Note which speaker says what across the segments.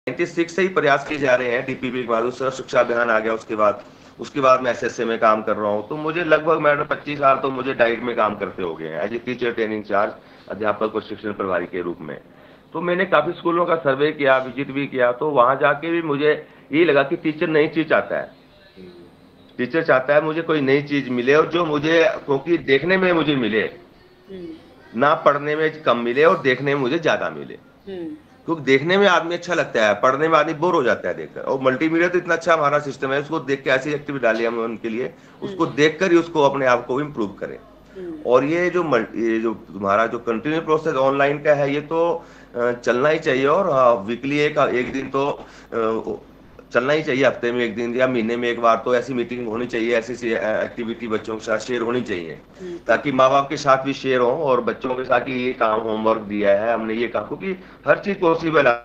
Speaker 1: 96 से ही प्रयास किए जा रहे हैं, डीपीपी के बाद दूसरा शिक्षा अभियान आ गया उसके बाद मैं एसएसए में काम कर रहा हूँ। तो मुझे लगभग मैडम 25 साल तो मुझे डाइट में काम करते हो गए हैं as a teacher training incharge, अध्यापक और शिक्षण प्रभारी के रूप में। तो मैंने काफ़ी स्कूलों का सर्वे किया, विजिट भी किया, तो वहाँ जाके भी मुझे यही लगा कि टीचर नई चीज़ चाहता है। टीचर चाहता है मुझे कोई नई चीज़ मिले और जो मुझे क्योंकि देखने में मुझे मिले, ना पढ़ने में कम मिले और देखने में मुझे ज़्यादा मिले। क्योंकि देखने में आदमी अच्छा लगता है, पढ़ने में आदमी बोर हो जाता है देखकर। और मल्टीमीडिया तो इतना अच्छा हमारा सिस्टम है, उसको देख के ऐसी एक्टिविटी डाली हमने उनके लिए, उसको देखकर ही उसको अपने आप को इम्प्रूव करें। और ये जो तुम्हारा जो कंटिन्यू प्रोसेस ऑनलाइन का है, ये तो चलना ही चाहिए। और वीकली एक दिन तो चलना ही चाहिए, हफ्ते में एक दिन या महीने में एक बार तो ऐसी मीटिंग होनी चाहिए, ऐसी एक्टिविटी बच्चों के साथ शेयर होनी चाहिए, ताकि माँ बाप के साथ भी शेयर हो और बच्चों के साथ ये काम होमवर्क दिया है हमने ये काम, क्योंकि हर चीज पॉसिबल है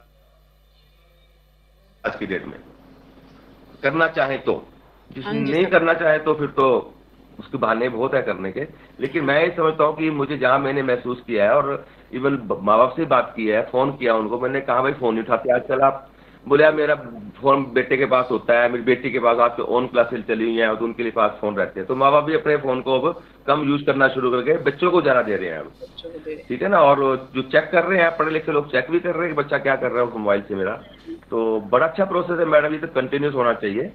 Speaker 1: आज की डेट में, करना चाहे तो। जिस नहीं करना चाहे तो फिर तो उसके बहाने बहुत है करने के। लेकिन मैं ये समझता हूँ कि मुझे जहाँ मैंने महसूस किया है और इवन माँ बाप से बात की है, फोन किया उनको, मैंने कहा भाई फोन नहीं उठाते आजकल आप। बोले यार मेरा फोन बेटे के पास होता है, मेरी बेटी के पास आपके ऑन क्लासेस चली हुई हैं, तो उनके पास फोन रहते हैं। तो माँ बाप भी अपने फोन को अब कम यूज करना शुरू करके बच्चों को ज्यादा दे रहे हैं अब, ठीक है ना। और जो चेक कर रहे हैं, पढ़े लिखे लोग चेक भी कर रहे हैं कि बच्चा क्या कर रहा है मोबाइल से मेरा। तो बड़ा अच्छा प्रोसेस है मैडम, ये तो कंटिन्यूस होना चाहिए।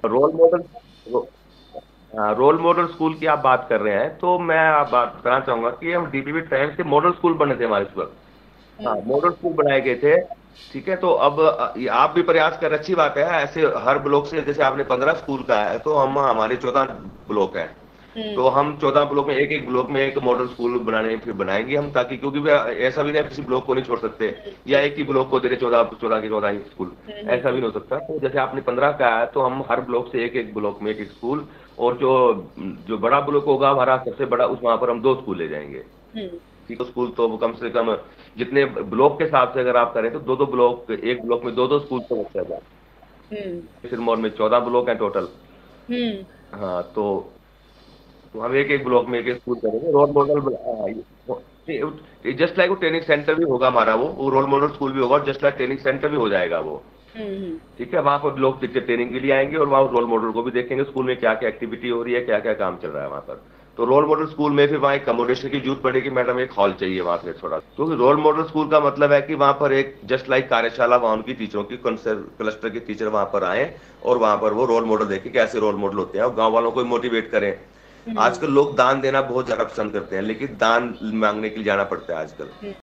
Speaker 1: रोल मॉडल स्कूल की आप बात कर रहे हैं, तो मैं आप बात करना चाहूंगा कि हम डीपीपी टाइम से मॉडल स्कूल बने थे हमारे इस वक्त। हाँ, मॉडल स्कूल बनाए गए थे, ठीक है। तो अब आप भी प्रयास कर, अच्छी बात है। ऐसे हर ब्लॉक से, जैसे आपने 15 स्कूल का है, तो हम हमारे 14 ब्लॉक है, तो हम 14 ब्लॉक में एक ब्लॉक में एक मॉडल स्कूल बनाएंगे हम, ताकि क्योंकि ऐसा भी नहीं किसी ब्लॉक को नहीं छोड़ सकते या एक ही ब्लॉक को दे रहे 14 ही स्कूल, ऐसा भी नहीं हो सकता। तो जैसे आपने 15 का है, तो हम हर ब्लॉक से एक ब्लॉक में एक स्कूल, और जो बड़ा ब्लॉक होगा हमारा सबसे बड़ा, उस वहां पर हम 2 स्कूल ले जाएंगे, ठीक है। स्कूल तो कम से कम जितने ब्लॉक के हिसाब से अगर आप करें तो 2-2 ब्लॉक, एक ब्लॉक में 2-2 स्कूल तो बच्चा जाए। सिरमौर में 14 ब्लॉक है टोटल। हाँ, तो हम एक ब्लॉक में एक स्कूल करेंगे, रोल मॉडल। जस्ट लाइक वो ट्रेनिंग सेंटर भी होगा हमारा, वो रोल मॉडल स्कूल भी होगा, और जस्ट लाइक ट्रेनिंग सेंटर भी हो जाएगा वो, ठीक है। वहां पर लोग ट्रेनिंग के लिए आएंगे और वहाँ रोल मॉडल को भी देखेंगे, स्कूल में क्या क्या एक्टिविटी हो रही है, क्या क्या काम चल रहा है वहाँ पर। तो रोल मॉडल स्कूल में फिर वहाँ एक कमोडेशन की जरूरत पड़ेगी मैडम, एक हॉल चाहिए वहाँ पे थोड़ा, क्योंकि रोल मॉडल स्कूल का मतलब है कि वहाँ पर एक जस्ट लाइक कार्यशाला, वहाँ उनकी टीचरों की क्लस्टर के टीचर वहाँ पर आए और वहाँ पर वो रोल मॉडल देखे कैसे रोल मॉडल होते हैं, और गाँव वालों को मोटिवेट करें। आजकल लोग दान देना बहुत ज्यादा पसंद करते हैं, लेकिन दान मांगने के लिए जाना पड़ता है आजकल।